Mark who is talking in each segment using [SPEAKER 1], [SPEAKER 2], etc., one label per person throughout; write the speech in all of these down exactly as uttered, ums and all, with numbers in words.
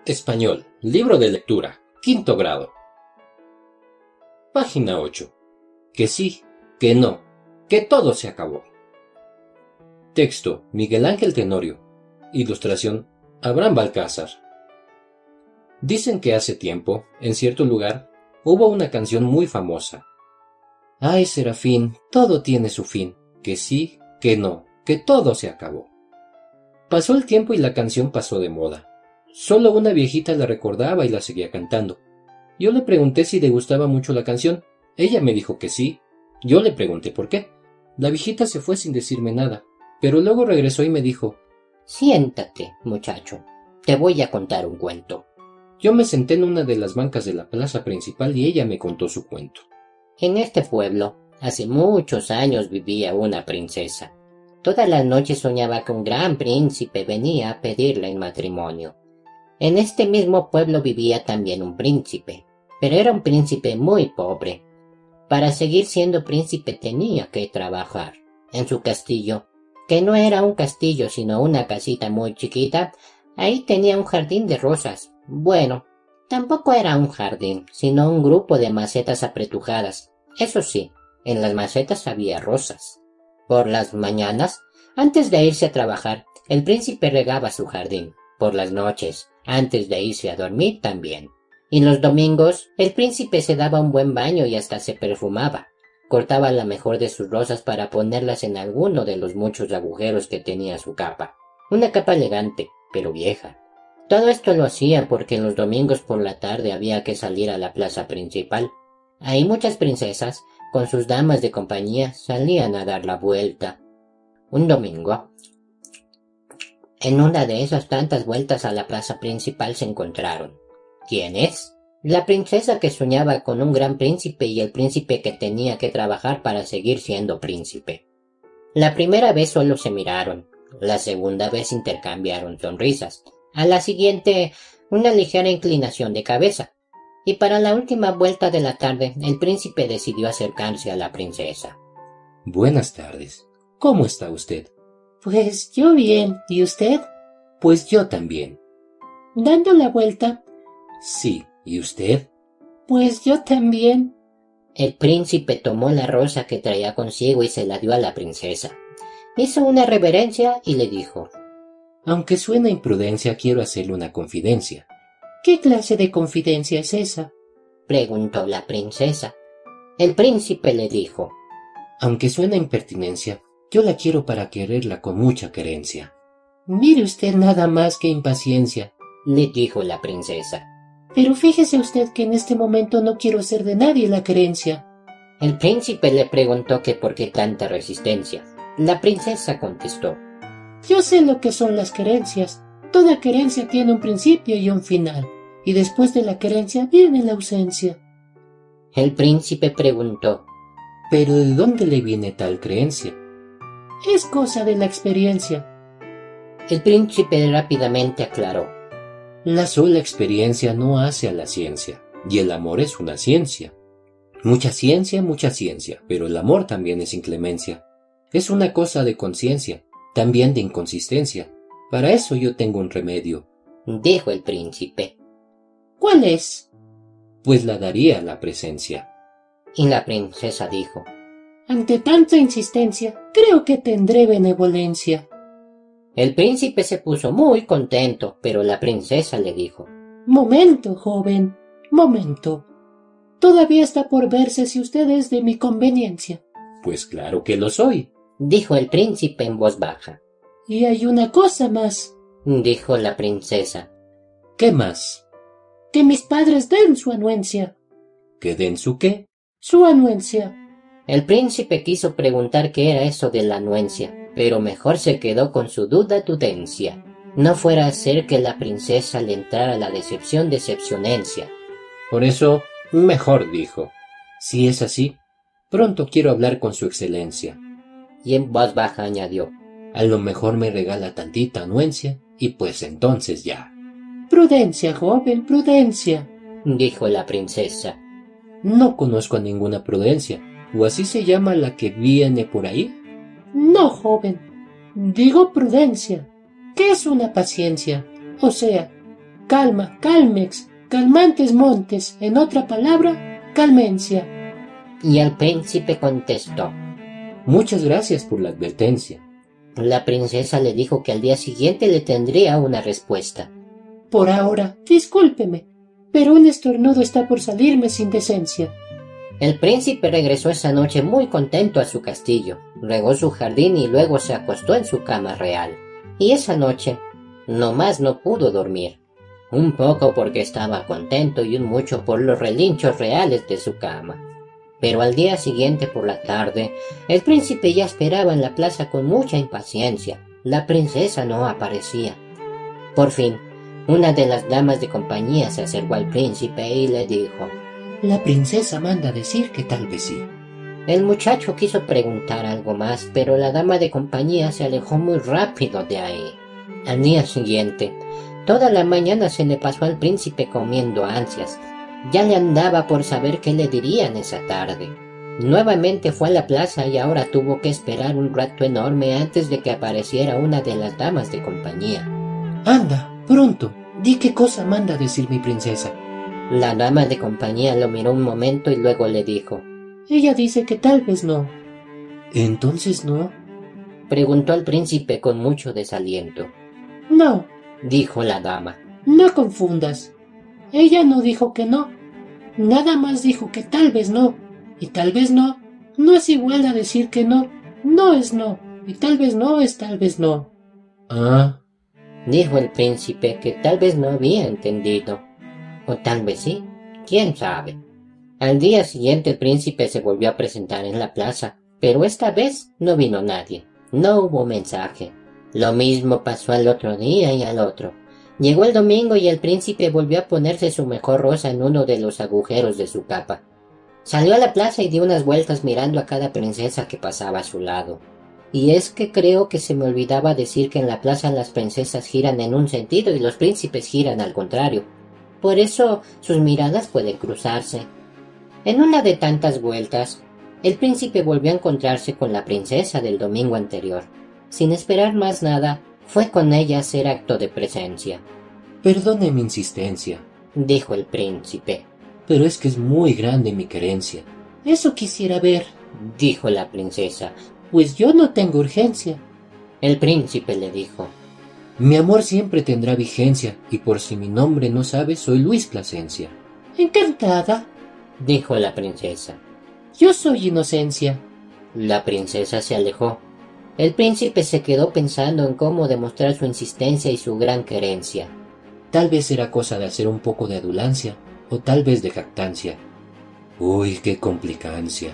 [SPEAKER 1] Español, libro de lectura, quinto grado. Página ocho. Que sí, que no, que todo se acabó. Texto, Miguel Ángel Tenorio. Ilustración, Abraham Balcázar. Dicen que hace tiempo, en cierto lugar, hubo una canción muy famosa. Ay, Serafín, todo tiene su fin, que sí, que no, que todo se acabó. Pasó el tiempo y la canción pasó de moda. Solo una viejita la recordaba y la seguía cantando. Yo le pregunté si le gustaba mucho la canción. Ella me dijo que sí. Yo le pregunté por qué. La viejita se fue sin decirme nada, pero luego regresó y me dijo:
[SPEAKER 2] Siéntate, muchacho, te voy a contar un cuento.
[SPEAKER 1] Yo me senté en una de las bancas de la plaza principal y ella me contó su cuento.
[SPEAKER 2] En este pueblo, hace muchos años vivía una princesa. Todas las noches soñaba que un gran príncipe venía a pedirla en matrimonio. En este mismo pueblo vivía también un príncipe, pero era un príncipe muy pobre. Para seguir siendo príncipe tenía que trabajar. En su castillo, que no era un castillo sino una casita muy chiquita, ahí tenía un jardín de rosas. Bueno, tampoco era un jardín, sino un grupo de macetas apretujadas. Eso sí, en las macetas había rosas. Por las mañanas, antes de irse a trabajar, el príncipe regaba su jardín. Por las noches, antes de irse a dormir también. Y los domingos, el príncipe se daba un buen baño y hasta se perfumaba. Cortaba la mejor de sus rosas para ponerlas en alguno de los muchos agujeros que tenía su capa. Una capa elegante, pero vieja. Todo esto lo hacía porque en los domingos por la tarde había que salir a la plaza principal. Ahí muchas princesas, con sus damas de compañía, salían a dar la vuelta. Un domingo, en una de esas tantas vueltas a la plaza principal se encontraron. ¿Quién es? La princesa que soñaba con un gran príncipe y el príncipe que tenía que trabajar para seguir siendo príncipe. La primera vez solo se miraron, la segunda vez intercambiaron sonrisas, a la siguiente una ligera inclinación de cabeza, y para la última vuelta de la tarde el príncipe decidió acercarse a la princesa.
[SPEAKER 1] Buenas tardes. ¿Cómo está usted?
[SPEAKER 3] Pues yo bien. ¿Y usted?
[SPEAKER 1] Pues yo también.
[SPEAKER 3] ¿Dando la vuelta?
[SPEAKER 1] Sí. ¿Y usted?
[SPEAKER 3] Pues yo también.
[SPEAKER 2] El príncipe tomó la rosa que traía consigo y se la dio a la princesa. Hizo una reverencia y le dijo:
[SPEAKER 1] Aunque suena imprudencia, quiero hacerle una confidencia.
[SPEAKER 3] ¿Qué clase de confidencia es esa?
[SPEAKER 2] Preguntó la princesa. El príncipe le dijo:
[SPEAKER 1] Aunque suena impertinencia, yo la quiero para quererla con mucha querencia.
[SPEAKER 3] Mire usted, nada más que impaciencia,
[SPEAKER 2] le dijo la princesa.
[SPEAKER 3] Pero fíjese usted que en este momento no quiero hacer de nadie la querencia.
[SPEAKER 2] El príncipe le preguntó que por qué tanta resistencia. La princesa contestó:
[SPEAKER 3] Yo sé lo que son las querencias. Toda querencia tiene un principio y un final, y después de la querencia viene la ausencia.
[SPEAKER 2] El príncipe preguntó:
[SPEAKER 1] ¿Pero de dónde le viene tal creencia?
[SPEAKER 3] Es cosa de la experiencia.
[SPEAKER 2] El príncipe rápidamente aclaró:
[SPEAKER 1] La sola experiencia no hace a la ciencia, y el amor es una ciencia. Mucha ciencia, mucha ciencia, pero el amor también es inclemencia. Es una cosa de conciencia, también de inconsistencia. Para eso yo tengo un remedio,
[SPEAKER 2] dijo el príncipe.
[SPEAKER 3] ¿Cuál es?
[SPEAKER 1] Pues la daría la presencia.
[SPEAKER 2] Y la princesa dijo:
[SPEAKER 3] Ante tanta insistencia, creo que tendré benevolencia.
[SPEAKER 2] El príncipe se puso muy contento, pero la princesa le dijo:
[SPEAKER 3] Momento, joven, momento. Todavía está por verse si usted es de mi conveniencia.
[SPEAKER 1] Pues claro que lo soy,
[SPEAKER 2] dijo el príncipe en voz baja.
[SPEAKER 3] Y hay una cosa más,
[SPEAKER 2] dijo la princesa.
[SPEAKER 1] ¿Qué más?
[SPEAKER 3] Que mis padres den su anuencia.
[SPEAKER 1] ¿Que den su qué?
[SPEAKER 3] Su anuencia.
[SPEAKER 2] El príncipe quiso preguntar qué era eso de la anuencia, pero mejor se quedó con su duda tutencia. No fuera a ser que la princesa le entrara la decepción decepcionencia.
[SPEAKER 1] Por eso, mejor dijo: Si es así, pronto quiero hablar con su excelencia.
[SPEAKER 2] Y en voz baja añadió:
[SPEAKER 1] A lo mejor me regala tantita anuencia, y pues entonces ya.
[SPEAKER 3] Prudencia, joven, prudencia,
[SPEAKER 2] dijo la princesa.
[SPEAKER 1] No conozco a ninguna prudencia, o así se llama la que viene por ahí.
[SPEAKER 3] No, joven, digo prudencia, que es una paciencia, o sea, calma, calmex, calmantes montes, en otra palabra, calmencia.
[SPEAKER 2] Y el príncipe contestó.
[SPEAKER 1] Muchas gracias por la advertencia.
[SPEAKER 2] La princesa le dijo que al día siguiente le tendría una respuesta.
[SPEAKER 3] Por ahora, discúlpeme, pero un estornudo está por salirme sin decencia.
[SPEAKER 2] El príncipe regresó esa noche muy contento a su castillo, regó su jardín y luego se acostó en su cama real. Y esa noche, no más no pudo dormir. Un poco porque estaba contento y un mucho por los relinchos reales de su cama. Pero al día siguiente por la tarde, el príncipe ya esperaba en la plaza con mucha impaciencia. La princesa no aparecía. Por fin, una de las damas de compañía se acercó al príncipe y le dijo:
[SPEAKER 3] La princesa manda decir que tal vez sí.
[SPEAKER 2] El muchacho quiso preguntar algo más, pero la dama de compañía se alejó muy rápido de ahí. Al día siguiente, toda la mañana se le pasó al príncipe comiendo ansias. Ya le andaba por saber qué le dirían esa tarde. Nuevamente fue a la plaza y ahora tuvo que esperar un rato enorme antes de que apareciera una de las damas de compañía.
[SPEAKER 3] Anda, pronto, di qué cosa manda decir mi princesa.
[SPEAKER 2] La dama de compañía lo miró un momento y luego le dijo:
[SPEAKER 3] Ella dice que tal vez no. ¿Entonces no?
[SPEAKER 2] Preguntó el príncipe con mucho desaliento.
[SPEAKER 3] No,
[SPEAKER 2] dijo la dama.
[SPEAKER 3] No confundas. Ella no dijo que no. Nada más dijo que tal vez no. Y tal vez no no es igual a decir que no. No es no. Y tal vez no es tal vez no.
[SPEAKER 1] Ah,
[SPEAKER 2] dijo el príncipe, que tal vez no había entendido. O tal vez sí, quién sabe. Al día siguiente el príncipe se volvió a presentar en la plaza, pero esta vez no vino nadie. No hubo mensaje. Lo mismo pasó al otro día y al otro. Llegó el domingo y el príncipe volvió a ponerse su mejor rosa en uno de los agujeros de su capa. Salió a la plaza y dio unas vueltas mirando a cada princesa que pasaba a su lado. Y es que creo que se me olvidaba decir que en la plaza las princesas giran en un sentido y los príncipes giran al contrario. Por eso sus miradas pueden cruzarse. En una de tantas vueltas, el príncipe volvió a encontrarse con la princesa del domingo anterior. Sin esperar más nada, fue con ella a hacer acto de presencia.
[SPEAKER 1] Perdone mi insistencia,
[SPEAKER 2] dijo el príncipe.
[SPEAKER 1] Pero es que es muy grande mi querencia.
[SPEAKER 3] Eso quisiera ver,
[SPEAKER 2] dijo la princesa.
[SPEAKER 3] Pues yo no tengo urgencia.
[SPEAKER 2] El príncipe le dijo:
[SPEAKER 1] Mi amor siempre tendrá vigencia, y por si mi nombre no sabes, soy Luis Plasencia.
[SPEAKER 3] Encantada,
[SPEAKER 2] dijo la princesa.
[SPEAKER 3] Yo soy Inocencia.
[SPEAKER 2] La princesa se alejó. El príncipe se quedó pensando en cómo demostrar su insistencia y su gran querencia.
[SPEAKER 1] Tal vez era cosa de hacer un poco de adulancia, o tal vez de jactancia. Uy, qué complicancia.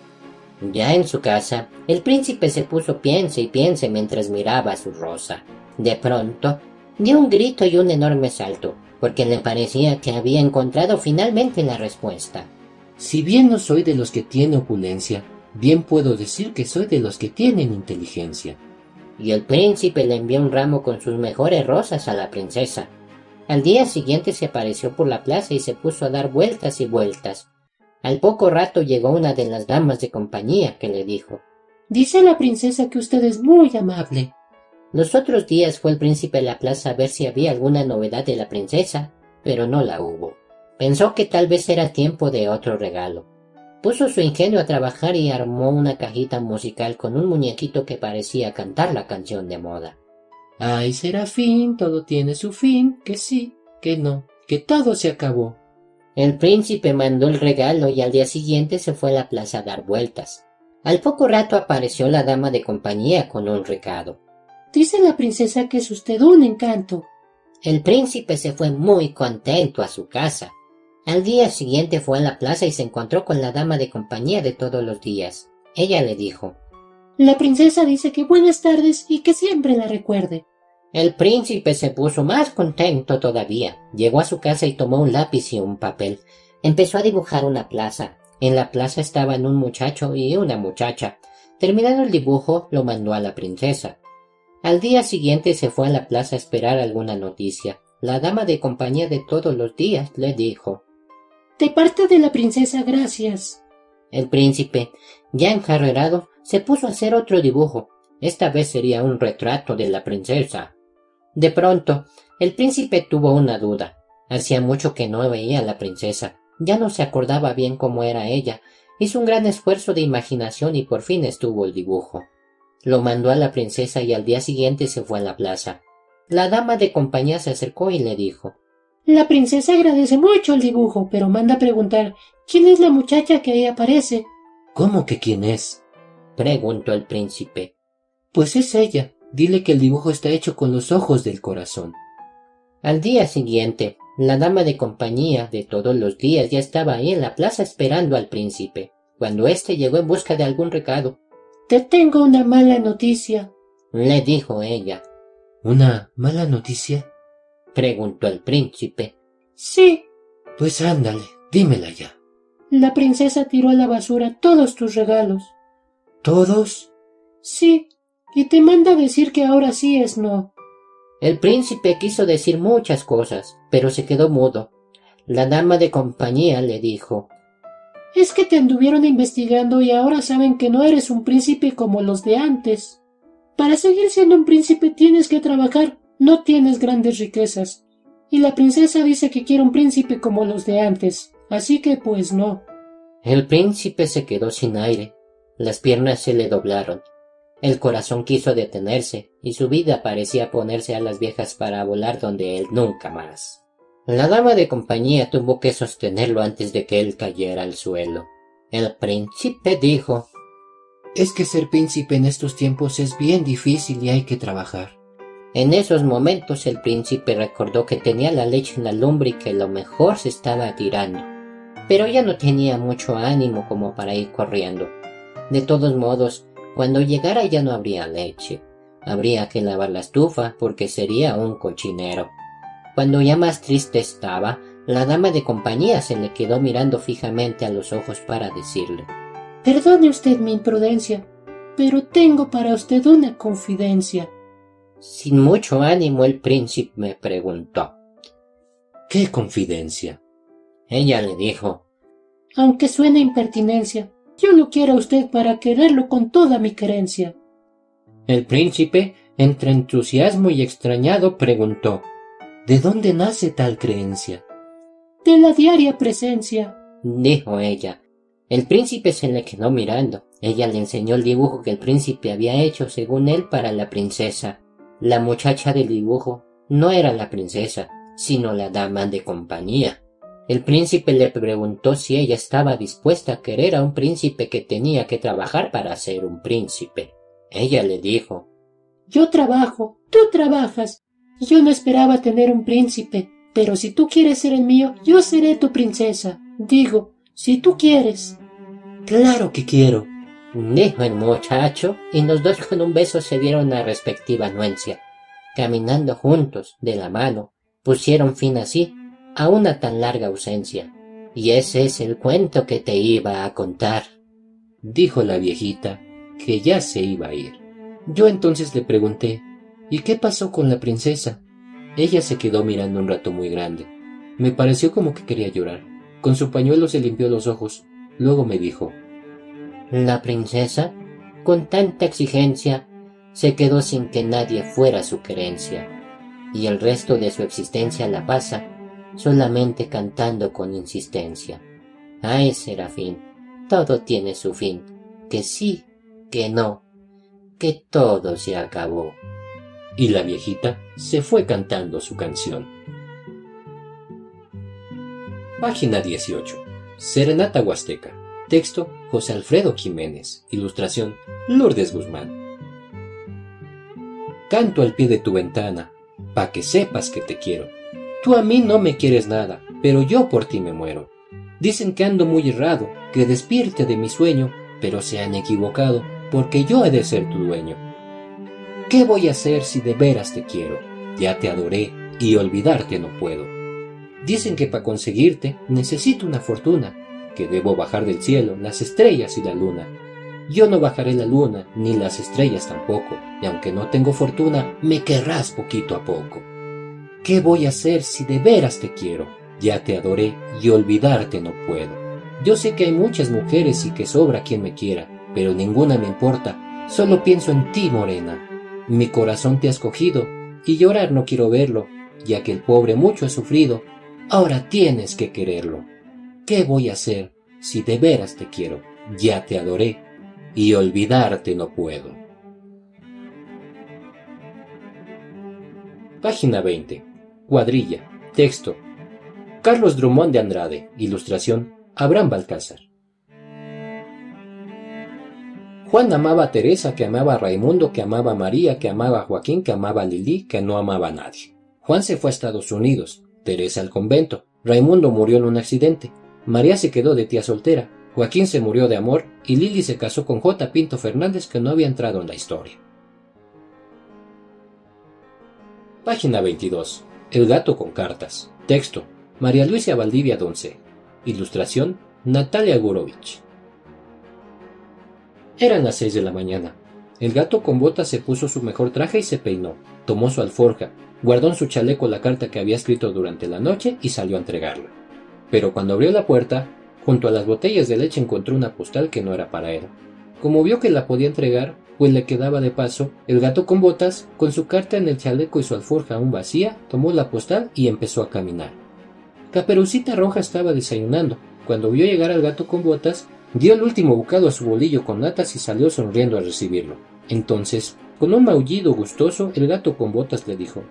[SPEAKER 2] Ya en su casa, el príncipe se puso piense y piense mientras miraba su rosa. De pronto, dio un grito y un enorme salto, porque le parecía que había encontrado finalmente la respuesta.
[SPEAKER 1] Si bien no soy de los que tiene opulencia, bien puedo decir que soy de los que tienen inteligencia.
[SPEAKER 2] Y el príncipe le envió un ramo con sus mejores rosas a la princesa. Al día siguiente se apareció por la plaza y se puso a dar vueltas y vueltas. Al poco rato llegó una de las damas de compañía, que le dijo:
[SPEAKER 3] Dice la princesa que usted es muy amable.
[SPEAKER 2] Los otros días fue el príncipe a la plaza a ver si había alguna novedad de la princesa, pero no la hubo. Pensó que tal vez era tiempo de otro regalo. Puso su ingenio a trabajar y armó una cajita musical con un muñequito que parecía cantar la canción de moda.
[SPEAKER 3] Ay, Serafín, todo tiene su fin, que sí, que no, que todo se acabó.
[SPEAKER 2] El príncipe mandó el regalo y al día siguiente se fue a la plaza a dar vueltas. Al poco rato apareció la dama de compañía con un recado.
[SPEAKER 3] Dice la princesa que es usted un encanto.
[SPEAKER 2] El príncipe se fue muy contento a su casa. Al día siguiente fue a la plaza y se encontró con la dama de compañía de todos los días. Ella le dijo:
[SPEAKER 3] La princesa dice que buenas tardes y que siempre la recuerde.
[SPEAKER 2] El príncipe se puso más contento todavía. Llegó a su casa y tomó un lápiz y un papel. Empezó a dibujar una plaza. En la plaza estaban un muchacho y una muchacha. Terminado el dibujo, lo mandó a la princesa. Al día siguiente se fue a la plaza a esperar alguna noticia. La dama de compañía de todos los días le dijo:
[SPEAKER 3] De parte de la princesa, gracias.
[SPEAKER 2] El príncipe, ya encarrerado, se puso a hacer otro dibujo. Esta vez sería un retrato de la princesa. De pronto, El príncipe tuvo una duda. Hacía mucho que no veía a la princesa. Ya no se acordaba bien cómo era ella. Hizo un gran esfuerzo de imaginación y por fin estuvo el dibujo. Lo mandó a la princesa y al día siguiente se fue a la plaza. La dama de compañía se acercó y le dijo:
[SPEAKER 3] La princesa agradece mucho el dibujo, pero manda preguntar ¿quién es la muchacha que ahí aparece?
[SPEAKER 1] ¿Cómo que quién es?
[SPEAKER 2] Preguntó el príncipe.
[SPEAKER 1] Pues es ella. Dile que el dibujo está hecho con los ojos del corazón.
[SPEAKER 2] Al día siguiente, la dama de compañía de todos los días ya estaba ahí en la plaza esperando al príncipe, cuando éste llegó en busca de algún recado.
[SPEAKER 3] Te tengo una mala noticia,
[SPEAKER 2] le dijo ella.
[SPEAKER 1] ¿Una mala noticia?
[SPEAKER 2] Preguntó el príncipe.
[SPEAKER 3] Sí.
[SPEAKER 1] Pues ándale, dímela ya.
[SPEAKER 3] La princesa tiró a la basura todos tus regalos.
[SPEAKER 1] ¿Todos?
[SPEAKER 3] Sí, y te manda decir que ahora sí es no.
[SPEAKER 2] El príncipe quiso decir muchas cosas, pero se quedó mudo. La dama de compañía le dijo:
[SPEAKER 3] Es que te anduvieron investigando y ahora saben que no eres un príncipe como los de antes. Para seguir siendo un príncipe tienes que trabajar, no tienes grandes riquezas. Y la princesa dice que quiere un príncipe como los de antes, así que pues no.
[SPEAKER 2] El príncipe se quedó sin aire. Las piernas se le doblaron. El corazón quiso detenerse, y su vida parecía ponerse alas viejas para volar donde él nunca más. La dama de compañía tuvo que sostenerlo antes de que él cayera al suelo. El príncipe dijo:
[SPEAKER 1] Es que ser príncipe en estos tiempos es bien difícil y hay que trabajar.
[SPEAKER 2] En esos momentos el príncipe recordó que tenía la leche en la lumbre y que lo mejor se estaba tirando. Pero ya no tenía mucho ánimo como para ir corriendo. De todos modos, cuando llegara ya no habría leche. Habría que lavar la estufa porque sería un cochinero. Cuando ya más triste estaba, la dama de compañía se le quedó mirando fijamente a los ojos para decirle:
[SPEAKER 3] Perdone usted mi imprudencia, pero tengo para usted una confidencia.
[SPEAKER 2] Sin mucho ánimo el príncipe me preguntó:
[SPEAKER 1] ¿Qué confidencia?
[SPEAKER 2] Ella le dijo:
[SPEAKER 3] Aunque suene impertinencia, yo lo quiero a usted para quererlo con toda mi querencia.
[SPEAKER 1] El príncipe, entre entusiasmo y extrañado, preguntó: ¿De dónde nace tal creencia?
[SPEAKER 3] De la diaria presencia,
[SPEAKER 2] dijo ella. El príncipe se le quedó mirando. Ella le enseñó el dibujo que el príncipe había hecho según él para la princesa. La muchacha del dibujo no era la princesa, sino la dama de compañía. El príncipe le preguntó si ella estaba dispuesta a querer a un príncipe que tenía que trabajar para ser un príncipe. Ella le dijo:
[SPEAKER 3] Yo trabajo, tú trabajas. Yo no esperaba tener un príncipe, pero si tú quieres ser el mío, yo seré tu princesa. Digo, si tú quieres.
[SPEAKER 1] Claro que quiero,
[SPEAKER 2] dijo el muchacho, y los dos con un beso se dieron la respectiva anuencia. Caminando juntos, de la mano, pusieron fin así a una tan larga ausencia. Y ese es el cuento que te iba a contar,
[SPEAKER 1] dijo la viejita, que ya se iba a ir. Yo entonces le pregunté: ¿y qué pasó con la princesa? Ella se quedó mirando un rato muy grande. Me pareció como que quería llorar. Con su pañuelo se limpió los ojos. Luego me dijo:
[SPEAKER 2] La princesa, con tanta exigencia, se quedó sin que nadie fuera su querencia, y el resto de su existencia la pasa solamente cantando con insistencia. Ay, Serafín, todo tiene su fin, que sí, que no, que todo se acabó.
[SPEAKER 1] Y la viejita se fue cantando su canción. Página dieciocho. Serenata Huasteca. Texto: José Alfredo Jiménez. Ilustración: Lourdes Guzmán. Canto al pie de tu ventana, pa' que sepas que te quiero. Tú a mí no me quieres nada, pero yo por ti me muero. Dicen que ando muy errado, que despierte de mi sueño, pero se han equivocado, porque yo he de ser tu dueño. ¿Qué voy a hacer si de veras te quiero? Ya te adoré y olvidarte no puedo. Dicen que para conseguirte necesito una fortuna, que debo bajar del cielo las estrellas y la luna. Yo no bajaré la luna, ni las estrellas tampoco, y aunque no tengo fortuna, me querrás poquito a poco. ¿Qué voy a hacer si de veras te quiero? Ya te adoré y olvidarte no puedo. Yo sé que hay muchas mujeres y que sobra quien me quiera, pero ninguna me importa, solo pienso en ti, morena. Mi corazón te ha escogido, y llorar no quiero verlo, ya que el pobre mucho ha sufrido. Ahora tienes que quererlo. ¿Qué voy a hacer si de veras te quiero? Ya te adoré y olvidarte no puedo. Página veinte. Cuadrilla. Texto. Carlos Drummond de Andrade. Ilustración. Abraham Balcázar. Juan amaba a Teresa, que amaba a Raimundo, que amaba a María, que amaba a Joaquín, que amaba a Lili, que no amaba a nadie. Juan se fue a Estados Unidos, Teresa al convento, Raimundo murió en un accidente, María se quedó de tía soltera, Joaquín se murió de amor y Lili se casó con J. Pinto Fernández, que no había entrado en la historia. Página veintidós. El gato con cartas. Texto. María Luisa Valdivia Donce. Ilustración. Natalia Gurovich. Eran las seis de la mañana. El gato con botas se puso su mejor traje y se peinó. Tomó su alforja, guardó en su chaleco la carta que había escrito durante la noche y salió a entregarla. Pero cuando abrió la puerta, junto a las botellas de leche encontró una postal que no era para él. Como vio que la podía entregar, pues le quedaba de paso, el gato con botas, con su carta en el chaleco y su alforja aún vacía, tomó la postal y empezó a caminar. Caperucita Roja estaba desayunando. Cuando vio llegar al gato con botas, dio el último bocado a su bolillo con natas y salió sonriendo a recibirlo. Entonces, con un maullido gustoso, el gato con botas le dijo: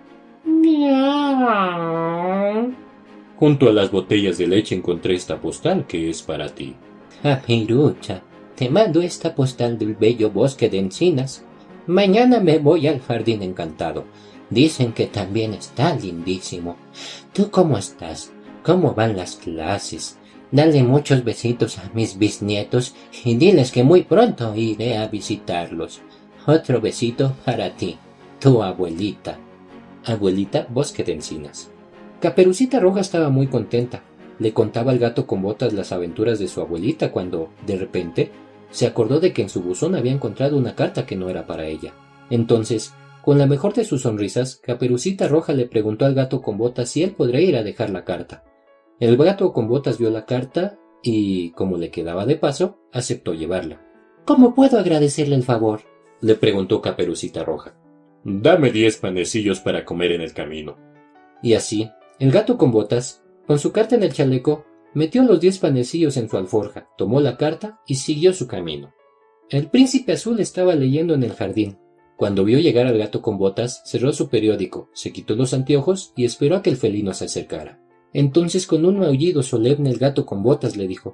[SPEAKER 3] Miau.
[SPEAKER 1] Junto a las botellas de leche encontré esta postal que es para ti.
[SPEAKER 2] Caperucha, te mando esta postal del bello bosque de encinas. Mañana me voy al jardín encantado. Dicen que también está lindísimo. ¿Tú cómo estás? ¿Cómo van las clases? Dale muchos besitos a mis bisnietos y diles que muy pronto iré a visitarlos. Otro besito para ti, tu abuelita.
[SPEAKER 1] Abuelita, bosque de encinas. Caperucita Roja estaba muy contenta. Le contaba al gato con botas las aventuras de su abuelita cuando, de repente, se acordó de que en su buzón había encontrado una carta que no era para ella. Entonces, con la mejor de sus sonrisas, Caperucita Roja le preguntó al gato con botas si él podría ir a dejar la carta. El gato con botas vio la carta y, como le quedaba de paso, aceptó llevarla.
[SPEAKER 3] ¿Cómo puedo agradecerle el favor?,
[SPEAKER 1] le preguntó Caperucita Roja. Dame diez panecillos para comer en el camino. Y así, el gato con botas, con su carta en el chaleco, metió los diez panecillos en su alforja, tomó la carta y siguió su camino. El príncipe azul estaba leyendo en el jardín. Cuando vio llegar al gato con botas, cerró su periódico, se quitó los anteojos y esperó a que el felino se acercara. Entonces, con un maullido solemne, el gato con botas le dijo: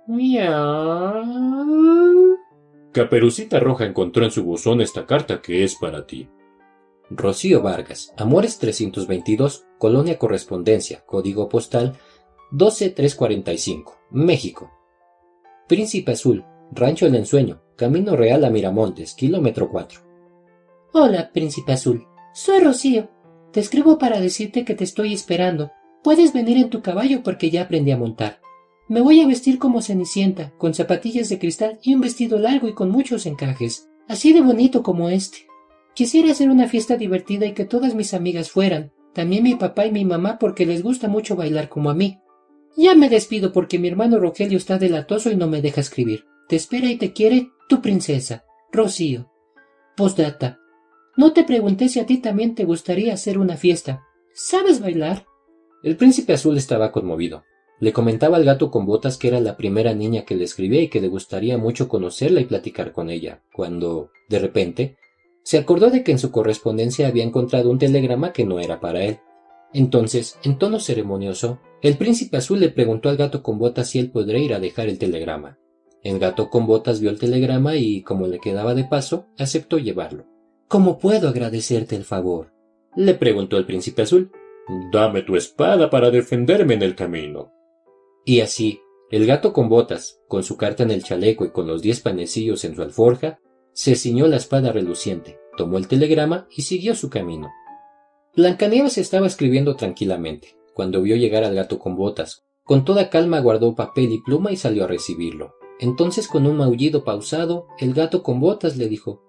[SPEAKER 3] Miau.
[SPEAKER 1] Caperucita Roja encontró en su buzón esta carta que es para ti. Rocío Vargas, Amores trescientos veintidós, Colonia Correspondencia, código postal doce mil trescientos cuarenta y cinco, México. Príncipe Azul, Rancho El Ensueño, Camino Real a Miramontes, kilómetro cuatro.
[SPEAKER 3] Hola, Príncipe Azul. Soy Rocío. Te escribo para decirte que te estoy esperando. Puedes venir en tu caballo porque ya aprendí a montar. Me voy a vestir como Cenicienta, con zapatillas de cristal y un vestido largo y con muchos encajes, así de bonito como este. Quisiera hacer una fiesta divertida y que todas mis amigas fueran, también mi papá y mi mamá porque les gusta mucho bailar como a mí. Ya me despido porque mi hermano Rogelio está delatoso y no me deja escribir. Te espera y te quiere tu princesa, Rocío. Postdata. No te pregunté si a ti también te gustaría hacer una fiesta. ¿Sabes bailar?
[SPEAKER 1] El príncipe azul estaba conmovido. Le comentaba al gato con botas que era la primera niña que le escribía y que le gustaría mucho conocerla y platicar con ella, cuando, de repente, se acordó de que en su correspondencia había encontrado un telegrama que no era para él. Entonces, en tono ceremonioso, el príncipe azul le preguntó al gato con botas si él podría ir a dejar el telegrama. El gato con botas vio el telegrama y, como le quedaba de paso, aceptó llevarlo.
[SPEAKER 3] ¿Cómo puedo agradecerte el favor?,
[SPEAKER 1] le preguntó el príncipe azul. Dame tu espada para defenderme en el camino. Y así, el gato con botas, con su carta en el chaleco y con los diez panecillos en su alforja, se ciñó la espada reluciente, tomó el telegrama y siguió su camino. Blancanieves estaba escribiendo tranquilamente, cuando vio llegar al gato con botas. Con toda calma guardó papel y pluma y salió a recibirlo. Entonces, con un maullido pausado, el gato con botas le dijo: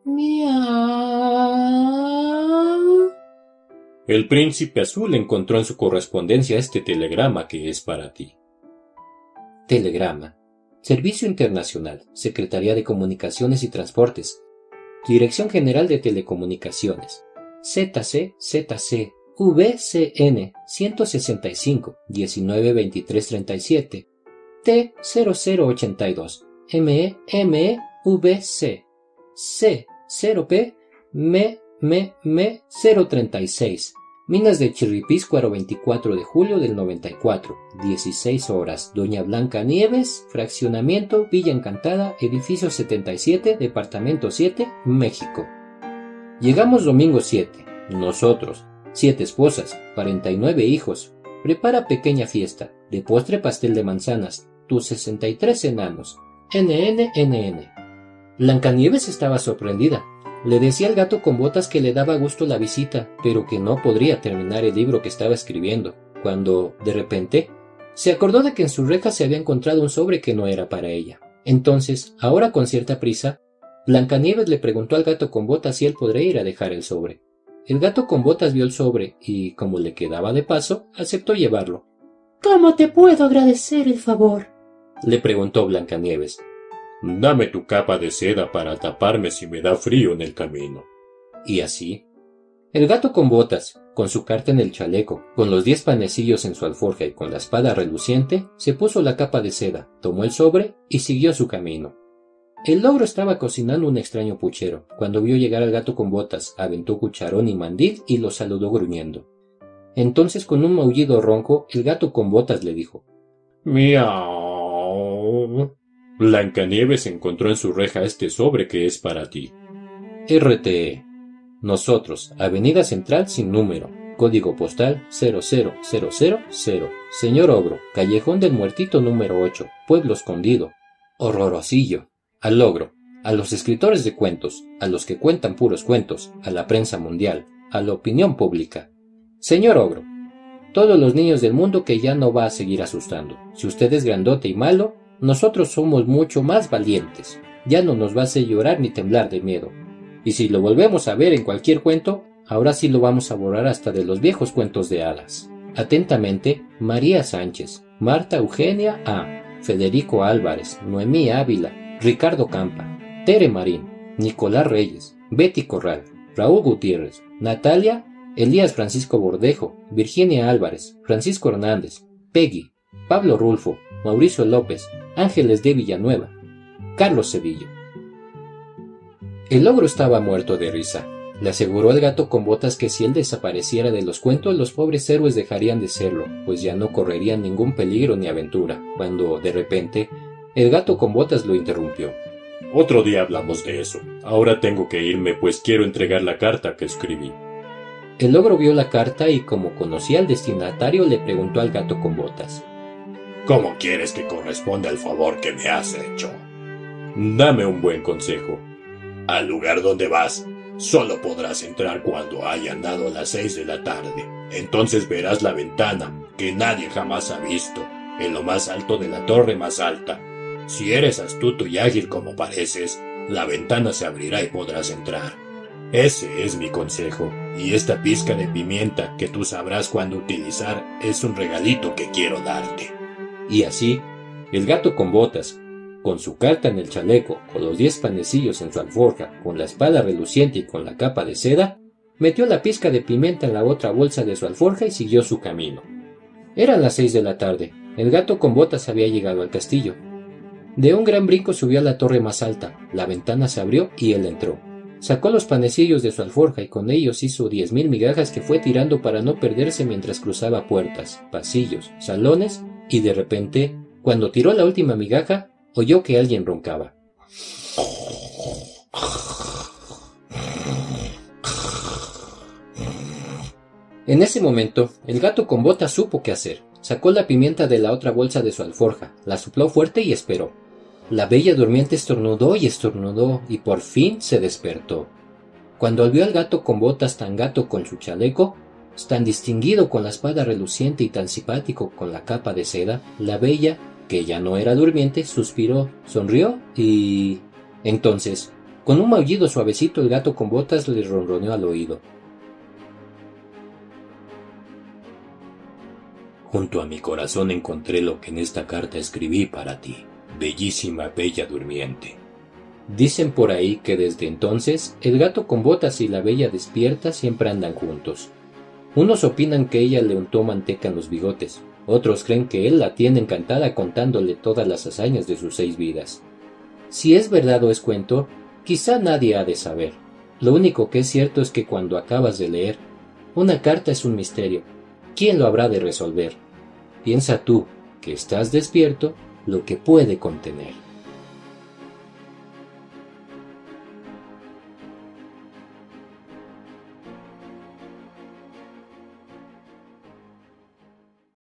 [SPEAKER 3] Miau.
[SPEAKER 1] El príncipe azul encontró en su correspondencia este telegrama que es para ti. Telegrama. Servicio Internacional, Secretaría de Comunicaciones y Transportes, Dirección General de Telecomunicaciones, Z C Z C V C N ciento sesenta y cinco diecinueve veintitrés treinta y siete T cero cero ochenta y dos M E M E V C C cero P M M M cero treinta y seis Minas de Chirripíscuaro, veinticuatro de julio del noventa y cuatro, dieciséis horas, Doña Blanca Nieves, fraccionamiento Villa Encantada, edificio setenta y siete, departamento siete, México. Llegamos domingo siete, nosotros, siete esposas, cuarenta y nueve hijos, prepara pequeña fiesta, de postre pastel de manzanas, tus sesenta y tres enanos, N N N N. Blancanieves estaba sorprendida. Le decía al gato con botas que le daba gusto la visita, pero que no podría terminar el libro que estaba escribiendo, cuando, de repente, se acordó de que en su reja se había encontrado un sobre que no era para ella. Entonces, ahora con cierta prisa, Blancanieves le preguntó al gato con botas si él podría ir a dejar el sobre. El gato con botas vio el sobre y, como le quedaba de paso, aceptó llevarlo.
[SPEAKER 3] ¿Cómo te puedo agradecer el favor?,
[SPEAKER 1] le preguntó Blancanieves.
[SPEAKER 4] Dame tu capa de seda para taparme si me da frío en el camino.
[SPEAKER 1] Y así, el gato con botas, con su carta en el chaleco, con los diez panecillos en su alforja y con la espada reluciente, se puso la capa de seda, tomó el sobre y siguió su camino. El logro estaba cocinando un extraño puchero. Cuando vio llegar al gato con botas, aventó cucharón y mandil y lo saludó gruñendo. Entonces, con un maullido ronco, el gato con botas le dijo:
[SPEAKER 4] «Miau». Blancanieves encontró en su reja este sobre que es para ti.
[SPEAKER 1] R T E. Nosotros, Avenida Central sin número, código postal cero cero cero cero cero. Señor Ogro, Callejón del Muertito número ocho, Pueblo Escondido. Horrorosillo. Al logro, a los escritores de cuentos, a los que cuentan puros cuentos, a la prensa mundial, a la opinión pública. Señor Ogro, todos los niños del mundo que ya no va a seguir asustando. Si usted es grandote y malo, nosotros somos mucho más valientes. Ya no nos va a hacer llorar ni temblar de miedo. Y si lo volvemos a ver en cualquier cuento, ahora sí lo vamos a borrar hasta de los viejos cuentos de hadas. Atentamente, María Sánchez, Marta Eugenia A., Federico Álvarez, Noemí Ávila, Ricardo Campa, Tere Marín, Nicolás Reyes, Betty Corral, Raúl Gutiérrez, Natalia, Elías Francisco Bordejo, Virginia Álvarez, Francisco Hernández, Peggy, Pablo Rulfo, Mauricio López, Ángeles de Villanueva, Carlos Cedillo. El ogro estaba muerto de risa. Le aseguró el gato con botas que si él desapareciera de los cuentos, los pobres héroes dejarían de serlo, pues ya no correrían ningún peligro ni aventura, cuando, de repente, el gato con botas lo interrumpió.
[SPEAKER 4] Otro día hablamos de eso. Ahora tengo que irme, pues quiero entregar la carta que escribí.
[SPEAKER 1] El ogro vio la carta y, como conocía al destinatario, le preguntó al gato con botas:
[SPEAKER 4] ¿Cómo quieres que corresponda el favor que me has hecho? Dame un buen consejo. Al lugar donde vas, solo podrás entrar cuando hayan dado las seis de la tarde. Entonces verás la ventana, que nadie jamás ha visto, en lo más alto de la torre más alta. Si eres astuto y ágil como pareces, la ventana se abrirá y podrás entrar. Ese es mi consejo, y esta pizca de pimienta que tú sabrás cuándo utilizar es un regalito que quiero darte.
[SPEAKER 1] Y así, el gato con botas, con su carta en el chaleco, con los diez panecillos en su alforja, con la espada reluciente y con la capa de seda, metió la pizca de pimienta en la otra bolsa de su alforja y siguió su camino. Eran las seis de la tarde. El gato con botas había llegado al castillo. De un gran brinco subió a la torre más alta. La ventana se abrió y él entró. Sacó los panecillos de su alforja y con ellos hizo diez mil migajas que fue tirando para no perderse mientras cruzaba puertas, pasillos, salones, y de repente, cuando tiró la última migaja, oyó que alguien roncaba. En ese momento, el gato con botas supo qué hacer. Sacó la pimienta de la otra bolsa de su alforja, la sopló fuerte y esperó. La bella durmiente estornudó y estornudó y por fin se despertó. Cuando vio al gato con botas tan gato con su chaleco, tan distinguido con la espada reluciente y tan simpático con la capa de seda, la bella, que ya no era durmiente, suspiró, sonrió y... Entonces, con un maullido suavecito, el gato con botas le ronroneó al oído.
[SPEAKER 4] Junto a mi corazón encontré lo que en esta carta escribí para ti, bellísima bella durmiente.
[SPEAKER 1] Dicen por ahí que desde entonces el gato con botas y la bella despierta siempre andan juntos. Unos opinan que ella le untó manteca en los bigotes, otros creen que él la tiene encantada contándole todas las hazañas de sus seis vidas. Si es verdad o es cuento, quizá nadie ha de saber. Lo único que es cierto es que cuando acabas de leer, una carta es un misterio. ¿Quién lo habrá de resolver? Piensa tú, que estás despierto, lo que puede contener.